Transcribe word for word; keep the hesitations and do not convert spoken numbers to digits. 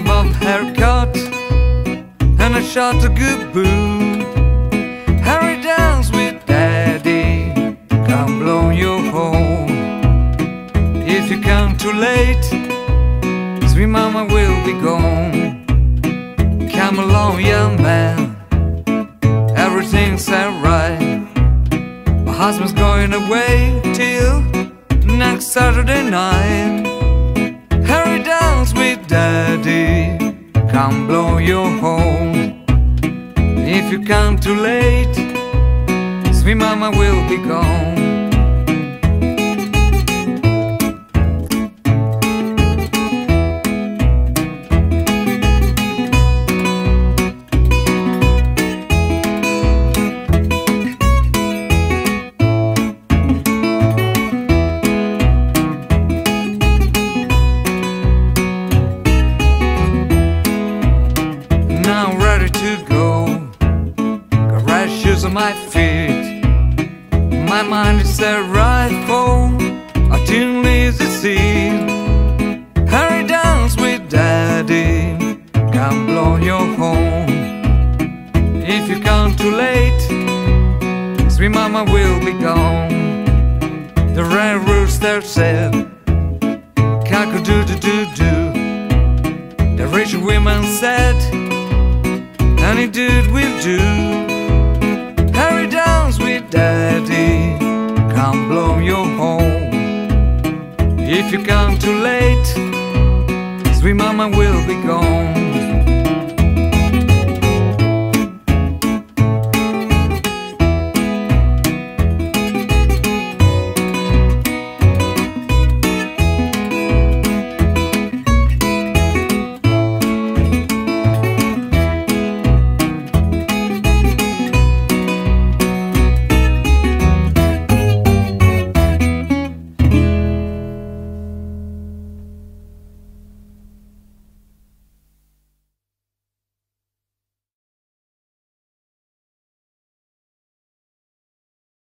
bob haircut and a shot of good boo. Harry dance with daddy, come blow you home. If you come too late, sweet mama will be gone. Come along, young man, everything's alright. My husband's going away till next Saturday night. Harry dance with daddy, come blow you home. If you come too late, sweet mama will be gone. Now I'm ready to go, got red shoes on my feet. My mind is set right for a tune lazy seat. Harry dance with daddy, come blow your home. If you come too late, sweet mama will be gone. The red rooster said, cock-a-doo-doo-doo-doo. The rich women said, any dude will do. Harry dance with daddy, come blow your home. If you come too late, sweet mama will be gone.